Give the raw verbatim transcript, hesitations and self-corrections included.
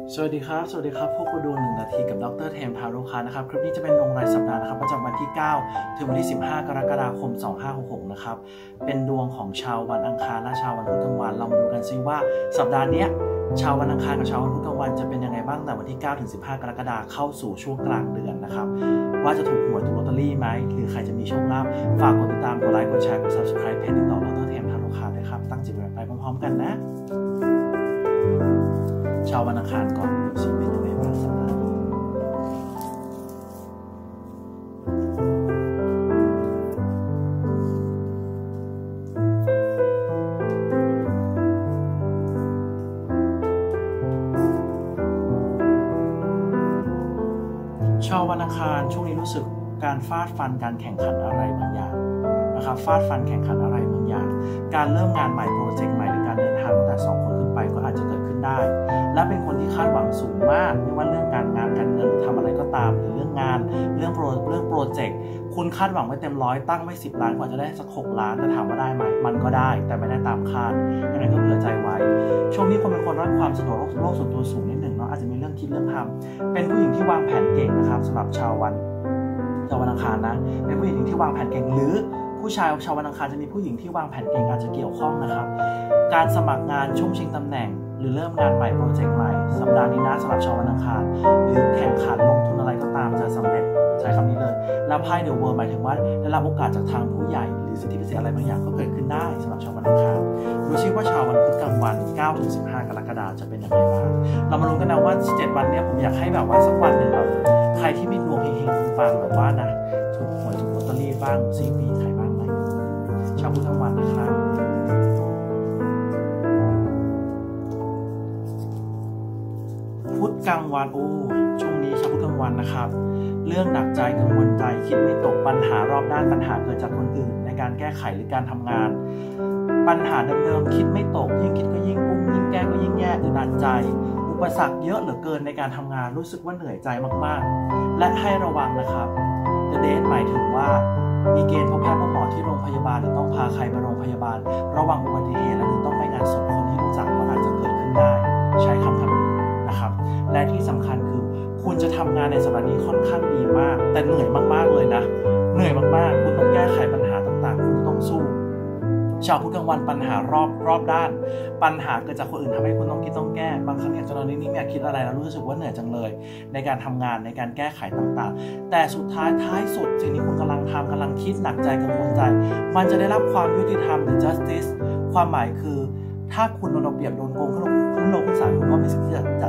สวัสดีครับสวัสดีครับพวกกูดูหนึ่งนาทีกับดรเทมทาโร่คานะครับคลิปนี้จะเป็นดวงรายสัปดาห์นะครับประจำวันที่เก้าถึงวันที่สิบห้ากรกฎาคมสองพันห้าร้อยหกสิบหกนะครับเป็นดวงของชาววันอังคารและชาววันพุธกลางวันเรามาดูกันซิว่าสัปดาห์นี้ชาววันอังคารกับชาววันพุธกลางวันจะเป็นยังไงบ้างแต่วันที่เก้าถึงสิบห้ากรกฎาคมเข้าสู่ช่วงกลางเดือนนะครับว่าจะถูกหวยถูกลอตเตอรี่ไหมหรือใครจะมีโชคลาภฝากกดติดตามกดไลค์กดแชร์กด Subscribe เพจติดต่อดรเทมทาโร่คาด้วยครับตั้งจิตไว้ไปพร้อมๆกันนะชาววันอังคารก่อนดูสิเป็นยังไงบ้างสัปดาห์นี้ชาววันอังคารช่วงนี้รู้สึกการฟาดฟันการแข่งขันอะไรบางอย่างนะครับฟาดฟันแข่งขันอะไรบางอย่างการเริ่มงานใหม่โปรเจกต์ใหม่หรือการเดินทางตั้งแต่สองคนขึ้นไปก็อาจจะเกิดขึ้นได้และเป็นคนที่คาดหวังสูงมากไม่ว่าเรื่องการงานการเงินหรือทำอะไรก็ตามหรือเรื่องงานเรื่องโปรเรื่องโปรเจกต์คุณคาดหวังไว้เต็มร้อยตั้งไว้สิบล้านกว่าจะได้สักหกล้านแต่ถามว่าได้ไหมมันก็ได้แต่ไม่ได้ตามคาดยังไงก็เผื่อใจไว้ช่วงนี้คนเป็นคนรักความสะดวกโลกส่วนตัวสูงนิดหนึ่งเนาะอาจจะมีเรื่องคิดเรื่องทำเป็นผู้หญิงที่วางแผนเก่งนะครับสำหรับชาววันชาววันอังคารนะเป็นผู้หญิงที่วางแผนเก่งหรือผู้ชายชาววันอังคารจะมีผู้หญิงที่วางแผนเก่งอาจจะเกี่ยวข้องนะครับการสมัครงานช่วงชิงตำแหน่งหรือเริ่มงานใหม่โปรเจกต์ใหม่สัปดาห์นี้นะสำหรับชาววันอังคารหรือแข่งขันลงทุนอะไรก็ตามจะสำเร็จใช้คำนี้เลยแล้วไพ่เดอะเวิลด์หมายถึงว่าได้รับโอกาสจากทางผู้ใหญ่หรือสิทธิพิเศษอะไรบางอย่างก็เกิดขึ้นได้สำหรับชาววันอังคารดูซิว่าชาววันพุธกลางวันเก้าถึงสิบห้ากรกฎาคมจะเป็นยังไงบ้างเรามาลุ้นกันนะว่าเจ็ดวันนี้ผมอยากให้แบบว่าสักวันหนึ่งแบบใครที่มีดวงเฮงๆปังๆแบบว่านะถูกหวยถูกลอตเตอรี่บ้างซีมีใครบ้างไหมชาวพุธกลางวันนะครับพุธกลางวันโอ้ช่วงนี้ชาวพุธกลางวันนะครับเรื่องหนักใจกังวลใจคิดไม่ตกปัญหารอบด้านปัญหาเกิดจากคนอื่นในการแก้ไขหรือการทำงานปัญหาเดิมๆคิดไม่ตกยิ่งคิดก็ยิ่งกุ้งยิ่งแก้ก็ยิ่งแย่อึดอัดใจอุปสรรคเยอะเหลือเกินในการทำงานรู้สึกว่าเหนื่อยใจมากๆและให้ระวังนะครับ The Date หมายถึงว่ามีเกณฑ์พบแพทย์พบหมอที่โรงพยาบาลหรือต้องพาใครไปโรงพยาบาลระวังอุบัติเหตุและหรือต้องไปงานศพคนที่รู้จักก็อาจจะเกิดขึ้นได้ใช้คำคำนี้นะครับและที่สำคัญคือคุณจะทำงานในสัปดาห์นี้ค่อนข้างดีมากแต่เหนื่อยมากๆเลยนะเหนื่อยมากๆคุณต้องแก้ไขปัญหาต่างๆคุณต้องสู้ชาวพุธกลางวันปัญหารอบรอบด้านปัญหาเกิดจากคนอื่นทำให้คุณต้องคิดต้องแก้บางครั้งเนี่ยจนตอนนี้นี่ไม่อยากคิดอะไรแล้วรู้สึกว่าเหนื่อยจังเลยในการทำงานในการแก้ไขต่างๆแต่สุดท้ายท้ายสุดสิ่งที่คุณกำลังทำกำลังคิดหนักใจกังวลใจมันจะได้รับความยุติธรรมหรือ justice ความหมายคือถ้าคุณโดนเอาเปรียบโดนโกงขึ้นลงขึ้นลงขึ้นศาลคุณก็มีสิทธิ์ที่จะ